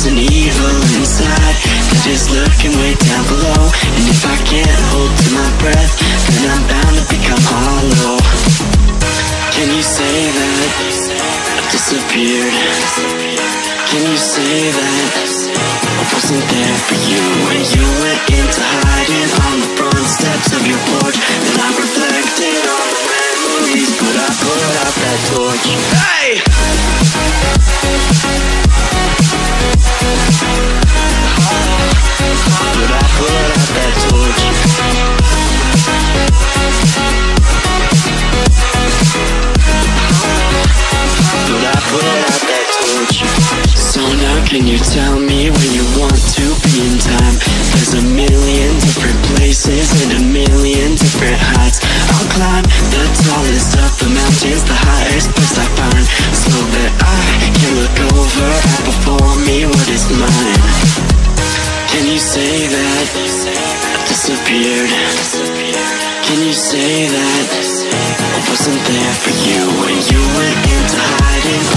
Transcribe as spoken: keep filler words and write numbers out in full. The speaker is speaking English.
an evil inside that is lurking way down below. And if I can't hold to my breath, then I'm bound to become hollow. Can you say that I've disappeared? Can you say that I wasn't there for you when you went into hiding on the front steps of your porch? Then I reflected on the memories, but I put out that torch. Hey! But I put out that torch. But I put out that torch. So now can you tell me where you want to be in time? There's a million different places and a million different heights. I'll climb the tallest of the mountains, the highest place I find, so that I can look over and before me what is mine. Can you say that I disappeared? Can you say that I wasn't there for you when you went into hiding